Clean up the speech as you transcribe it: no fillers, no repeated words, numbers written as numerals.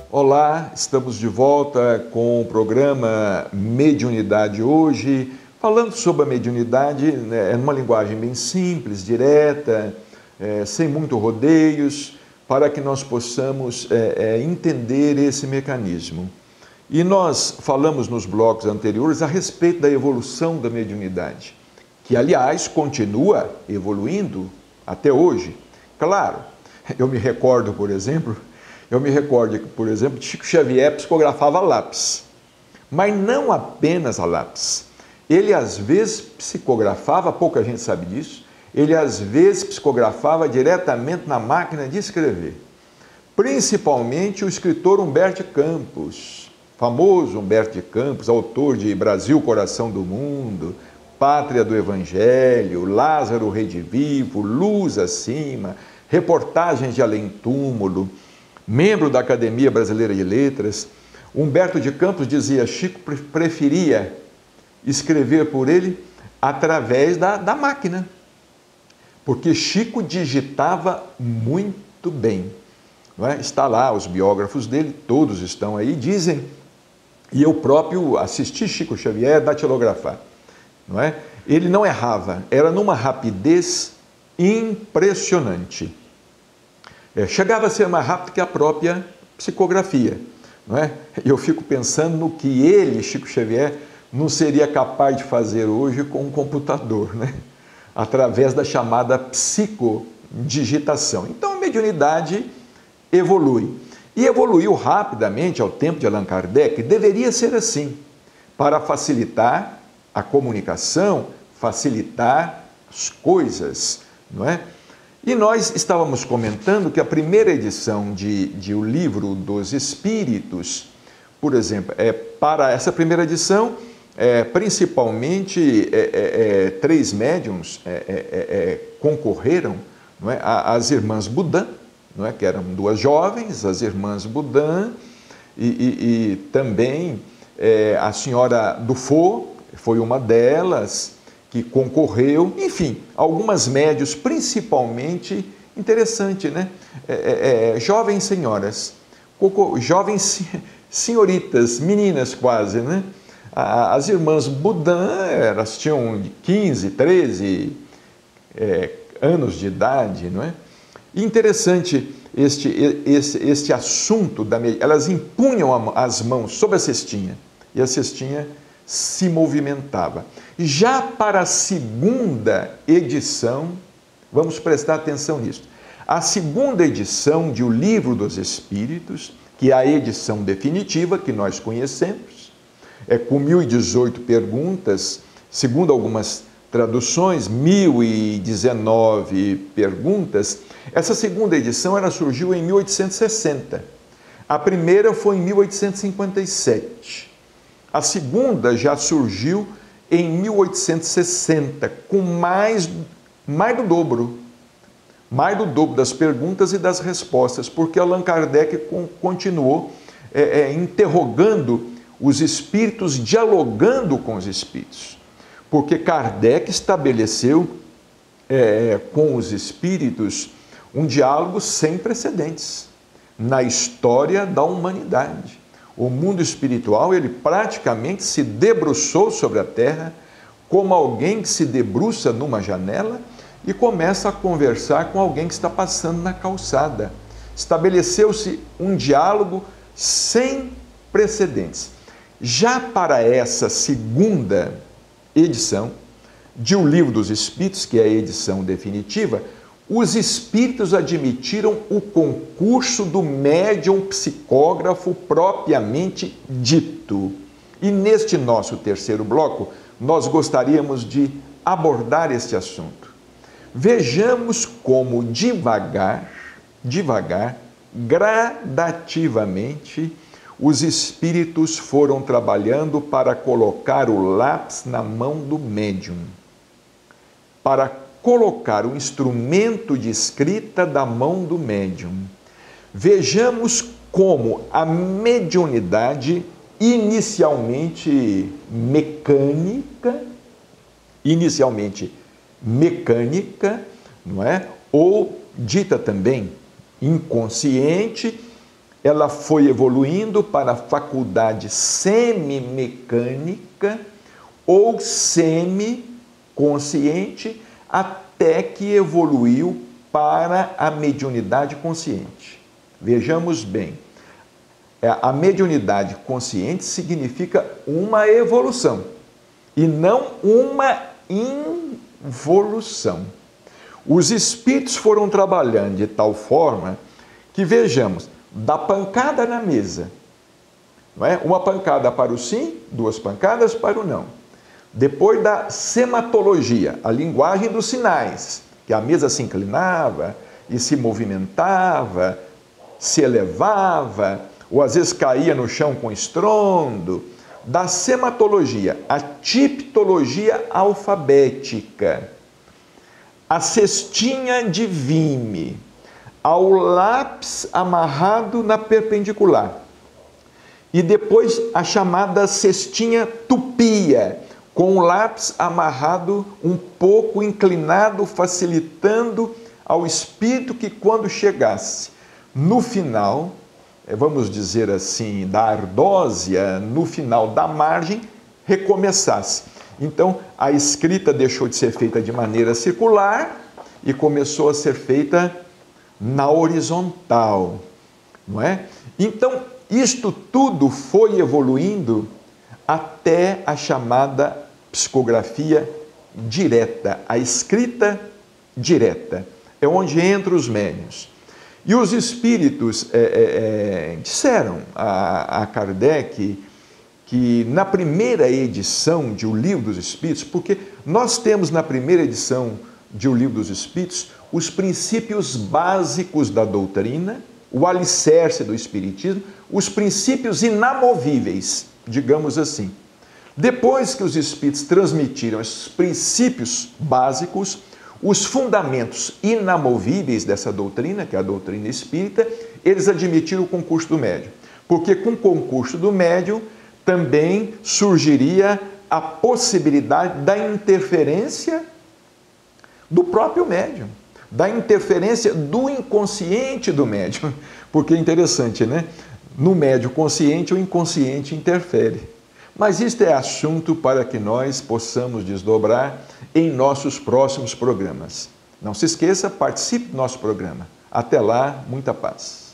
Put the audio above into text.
Olá, estamos de volta com o programa Mediunidade hoje, falando sobre a mediunidade, numa linguagem bem simples, direta, sem muito rodeios, para que nós possamos entender esse mecanismo. E nós falamos nos blocos anteriores a respeito da evolução da mediunidade, que aliás continua evoluindo até hoje. Claro, eu me recordo, por exemplo, que Chico Xavier psicografava a lápis, mas não apenas a lápis. Ele às vezes psicografava, pouca gente sabe disso, ele às vezes psicografava diretamente na máquina de escrever. Principalmente o escritor Humberto de Campos, famoso Humberto de Campos, autor de Brasil, Coração do Mundo, Pátria do Evangelho, Lázaro Redivivo, Luz Acima, Reportagens de Além Túmulo, membro da Academia Brasileira de Letras. Humberto de Campos dizia: Chico preferia escrever por ele através da máquina, porque Chico digitava muito bem. Não é? Está lá, os biógrafos dele, todos estão aí, dizem, e eu próprio assisti Chico Xavier datilografar. Não é? Ele não errava, era numa rapidez impressionante. Chegava a ser mais rápido que a própria psicografia. Não é? Eu fico pensando no que ele, Chico Xavier, não seria capaz de fazer hoje com um computador, né? Através da chamada psicodigitação. Então a mediunidade evolui. E evoluiu rapidamente ao tempo de Allan Kardec. Deveria ser assim, para facilitar a comunicação, facilitar as coisas, não é? E nós estávamos comentando que a primeira edição de O Livro dos Espíritos, por exemplo, para essa primeira edição, principalmente 3 médiuns concorreram, não é? As irmãs Boudin, não é? Que eram 2 jovens, as irmãs Boudin, e também a senhora Dufault foi uma delas que concorreu, enfim, algumas médios, principalmente, interessante, né? Jovens senhoras, jovens senhoritas, meninas quase, né? As irmãs Boudin, elas tinham 15, 13 anos de idade, não é? Interessante este assunto, elas impunham as mãos sobre a cestinha, e a cestinha se movimentava. Já para a segunda edição, vamos prestar atenção nisso, a segunda edição de O Livro dos Espíritos, que é a edição definitiva que nós conhecemos, com 1018 perguntas, segundo algumas traduções, 1019 perguntas. Essa segunda edição surgiu em 1860. A primeira foi em 1857. A segunda já surgiu em 1860, com mais do dobro das perguntas e das respostas, porque Allan Kardec continuou interrogando os espíritos, dialogando com os espíritos, porque Kardec estabeleceu com os espíritos um diálogo sem precedentes na história da humanidade. O mundo espiritual, ele praticamente se debruçou sobre a Terra como alguém que se debruça numa janela e começa a conversar com alguém que está passando na calçada. Estabeleceu-se um diálogo sem precedentes. Já para essa segunda edição de O Livro dos Espíritos, que é a edição definitiva, os espíritos admitiram o concurso do médium psicógrafo propriamente dito. E neste nosso terceiro bloco, nós gostaríamos de abordar este assunto. Vejamos como devagar, gradativamente, os espíritos foram trabalhando para colocar o lápis na mão do médium, para colocar o instrumento de escrita da mão do médium. Vejamos como a mediunidade, inicialmente mecânica, não é? Ou dita também inconsciente, ela foi evoluindo para a faculdade semimecânica ou semiconsciente, até que evoluiu para a mediunidade consciente. Vejamos bem, a mediunidade consciente significa uma evolução e não uma involução. Os espíritos foram trabalhando de tal forma que, vejamos, da pancada na mesa, não é? Uma pancada para o sim, duas pancadas para o não. Depois da sematologia, a linguagem dos sinais, que a mesa se inclinava e se movimentava, se elevava, ou às vezes caía no chão com estrondo. Da sematologia, a tipologia alfabética, a cestinha de vime, ao lápis amarrado na perpendicular. E depois a chamada cestinha tupia, com o lápis amarrado um pouco inclinado, facilitando ao espírito que, quando chegasse no final, vamos dizer assim, da ardósia, no final da margem, recomeçasse. Então, a escrita deixou de ser feita de maneira circular e começou a ser feita na horizontal, não é? Então, isto tudo foi evoluindo até a chamada psicografia direta, a escrita direta. É onde entram os médiuns. E os espíritos disseram a Kardec que na primeira edição de O Livro dos Espíritos, porque nós temos na primeira edição de O Livro dos Espíritos os princípios básicos da doutrina, o alicerce do espiritismo, os princípios inamovíveis, digamos assim. Depois que os espíritos transmitiram esses princípios básicos, os fundamentos inamovíveis dessa doutrina, que é a doutrina espírita, eles admitiram o concurso do médium. Porque com o concurso do médium também surgiria a possibilidade da interferência do próprio médium, da interferência do inconsciente do médium. Porque é interessante, né? No médium consciente, o inconsciente interfere. Mas isto é assunto para que nós possamos desdobrar em nossos próximos programas. Não se esqueça, participe do nosso programa. Até lá, muita paz.